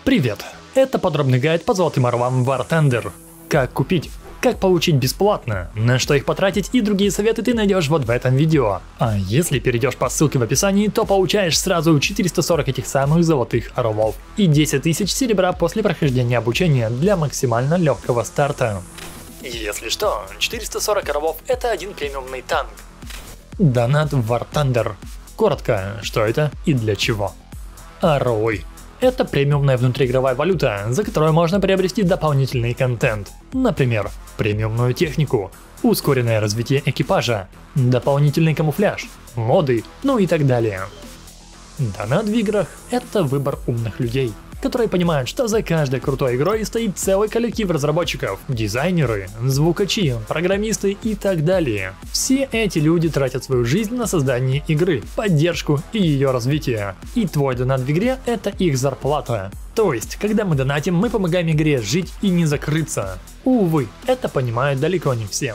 Привет! Это подробный гайд по золотым орлам War Thunder. Как купить, как получить бесплатно, на что их потратить и другие советы ты найдешь вот в этом видео. А если перейдешь по ссылке в описании, то получаешь сразу 440 этих самых золотых орлов и 10 тысяч серебра после прохождения обучения для максимально легкого старта. Если что, 440 орлов это один премиумный танк. Донат в War Thunder. Коротко, что это и для чего. Орлы. Это премиумная внутриигровая валюта, за которую можно приобрести дополнительный контент. Например, премиумную технику, ускоренное развитие экипажа, дополнительный камуфляж, моды, ну и так далее. Донат в играх – это выбор умных людей, которые понимают, что за каждой крутой игрой стоит целый коллектив разработчиков, дизайнеры, звукачи, программисты и так далее. Все эти люди тратят свою жизнь на создание игры, поддержку и ее развитие. И твой донат в игре – это их зарплата. То есть, когда мы донатим, мы помогаем игре жить и не закрыться. Увы, это понимают далеко не все.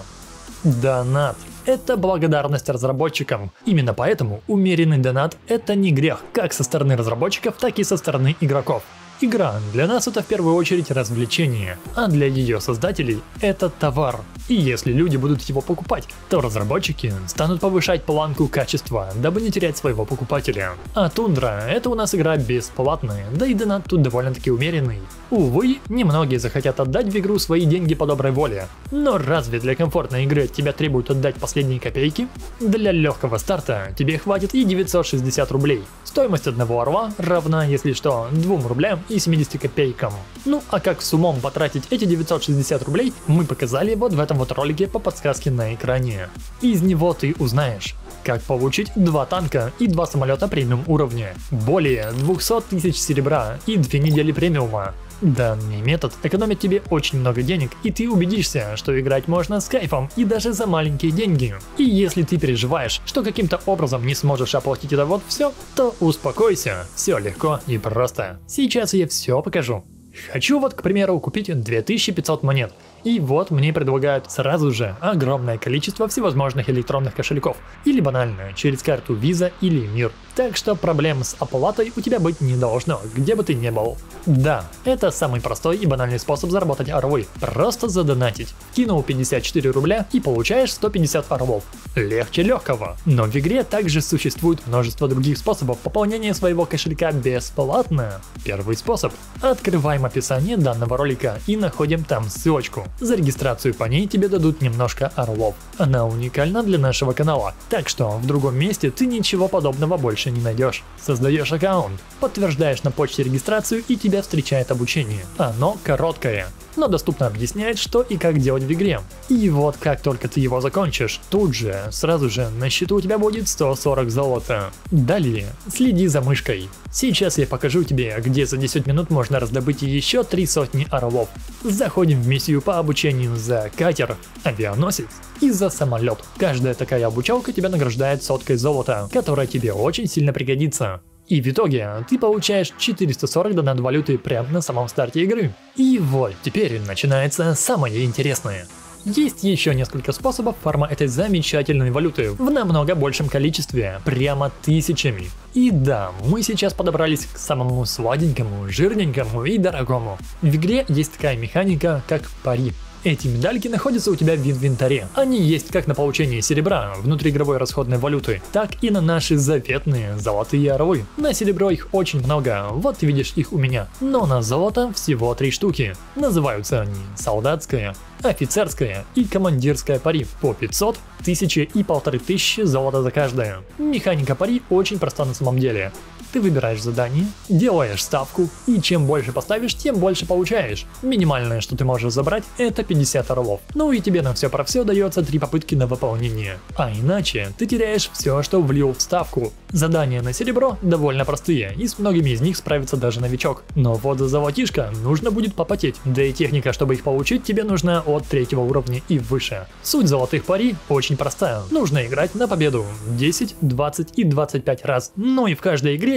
Донат. Это благодарность разработчикам. Именно поэтому умеренный донат – это не грех, как со стороны разработчиков, так и со стороны игроков. Игра для нас это в первую очередь развлечение, а для ее создателей это товар. И если люди будут его покупать, то разработчики станут повышать планку качества, дабы не терять своего покупателя. А Тундра – это у нас игра бесплатная, да и донат тут довольно-таки умеренный. Увы, немногие захотят отдать в игру свои деньги по доброй воле. Но разве для комфортной игры от тебя требуют отдать последние копейки? Для легкого старта тебе хватит и 960 рублей. Стоимость одного орла равна, если что, 2 рублям и 70 копейкам. Ну а как с умом потратить эти 960 рублей, мы показали вот в этом вот ролике по подсказке на экране. Из него ты узнаешь, как получить 2 танка и 2 самолета премиум уровня, более 200 тысяч серебра и 2 недели премиума. Данный метод экономит тебе очень много денег, и ты убедишься, что играть можно с кайфом и даже за маленькие деньги. И если ты переживаешь, что каким-то образом не сможешь оплатить это вот все, то успокойся, все легко и просто. Сейчас я все покажу. Хочу вот, к примеру, купить 2500 монет. И вот мне предлагают сразу же огромное количество всевозможных электронных кошельков. Или банально, через карту Visa или Мир. Так что проблем с оплатой у тебя быть не должно, где бы ты ни был. Да, это самый простой и банальный способ заработать орлы. Просто задонатить. Кинул 54 рубля и получаешь 150 орлов. Легче легкого. Но в игре также существует множество других способов пополнения своего кошелька бесплатно. Первый способ. Открываем описание данного ролика и находим там ссылочку. За регистрацию по ней тебе дадут немножко орлов. Она уникальна для нашего канала, так что в другом месте ты ничего подобного больше не найдешь. Создаешь аккаунт, подтверждаешь на почте регистрацию и тебя встречает обучение. Оно короткое, но доступно объясняет, что и как делать в игре. И вот как только ты его закончишь, тут же, сразу же на счету у тебя будет 140 золота. Далее, следи за мышкой. Сейчас я покажу тебе, где за 10 минут можно раздобыть еще 300 орлов. Заходим в миссию по обучению за катер, авианосец и за самолет. Каждая такая обучалка тебя награждает 100 золота, которая тебе очень сильно пригодится. И в итоге ты получаешь 440 донат валюты прямо на самом старте игры. И вот теперь начинается самое интересное. Есть еще несколько способов фарма этой замечательной валюты в намного большем количестве, прямо тысячами. И да, мы сейчас подобрались к самому сладенькому, жирненькому и дорогому. В игре есть такая механика, как пари. Эти медальки находятся у тебя в инвентаре. Они есть как на получение серебра, внутриигровой расходной валюты, так и на наши заветные золотые орлы. На серебро их очень много, вот ты видишь их у меня. Но на золото всего 3 штуки. Называются они солдатская, офицерская и командирская пари по 500, 1000 и 1500 золота за каждое. Механика пари очень проста на самом деле. Ты выбираешь задание, делаешь ставку, и чем больше поставишь, тем больше получаешь. Минимальное, что ты можешь забрать, это 50 орлов. Ну и тебе на все про все дается 3 попытки на выполнение. А иначе ты теряешь все, что влил в ставку. Задания на серебро довольно простые, и с многими из них справится даже новичок. Но вот за золотишко нужно будет попотеть, да и техника, чтобы их получить, тебе нужна от 3 уровня и выше. Суть золотых пари очень простая. Нужно играть на победу 10, 20 и 25 раз. Ну и в каждой игре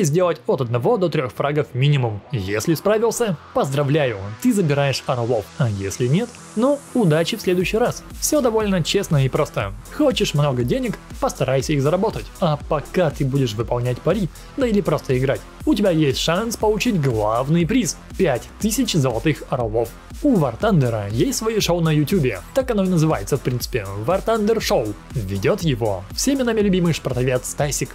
сделать от 1 до 3 фрагов минимум. Если справился, поздравляю, ты забираешь орлов, а если нет, ну, удачи в следующий раз. Все довольно честно и просто. Хочешь много денег, постарайся их заработать. А пока ты будешь выполнять пари, да или просто играть, у тебя есть шанс получить главный приз – 5000 золотых орлов. У War Thunder есть свое шоу на YouTube, так оно и называется в принципе, War Thunder Show. Ведет его всеми нами любимый шпортовец Стасик.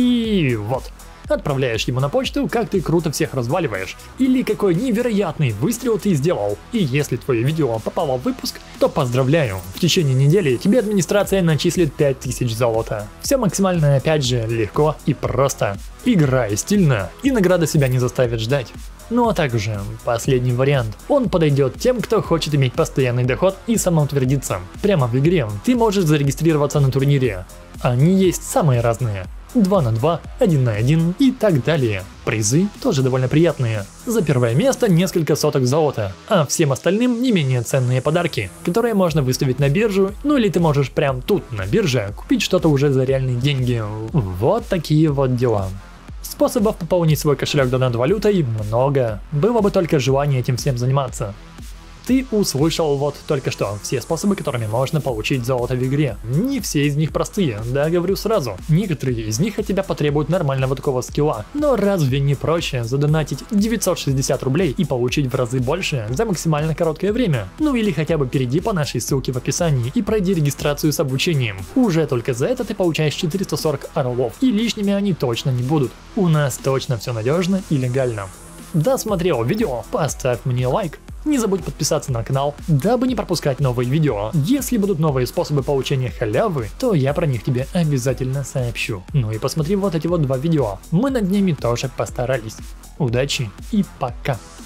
И вот. Отправляешь ему на почту, как ты круто всех разваливаешь, или какой невероятный выстрел ты сделал. И если твое видео попало в выпуск, то поздравляю, в течение недели тебе администрация начислит 5000 золота. Все максимально опять же легко и просто. Играй стильно, и награда себя не заставит ждать. Ну а также, последний вариант. Он подойдет тем, кто хочет иметь постоянный доход и самоутвердиться. Прямо в игре ты можешь зарегистрироваться на турнире. Они есть самые разные. 2 на 2, 1 на 1 и так далее. Призы тоже довольно приятные. За первое место несколько соток золота, а всем остальным не менее ценные подарки, которые можно выставить на биржу, ну или ты можешь прям тут на бирже купить что-то уже за реальные деньги. Вот такие вот дела. Способов пополнить свой кошелек донат-валютой много, было бы только желание этим всем заниматься. Ты услышал вот только что все способы, которыми можно получить золото в игре. Не все из них простые, да, говорю сразу. Некоторые из них от тебя потребуют нормального такого скилла. Но разве не проще задонатить 960 рублей и получить в разы больше за максимально короткое время? Ну или хотя бы перейди по нашей ссылке в описании и пройди регистрацию с обучением. Уже только за это ты получаешь 440 орлов, и лишними они точно не будут. У нас точно все надежно и легально. Досмотрел видео? Поставь мне лайк. Не забудь подписаться на канал, дабы не пропускать новые видео. Если будут новые способы получения халявы, то я про них тебе обязательно сообщу. Ну и посмотри вот эти вот 2 видео, мы над ними тоже постарались. Удачи и пока!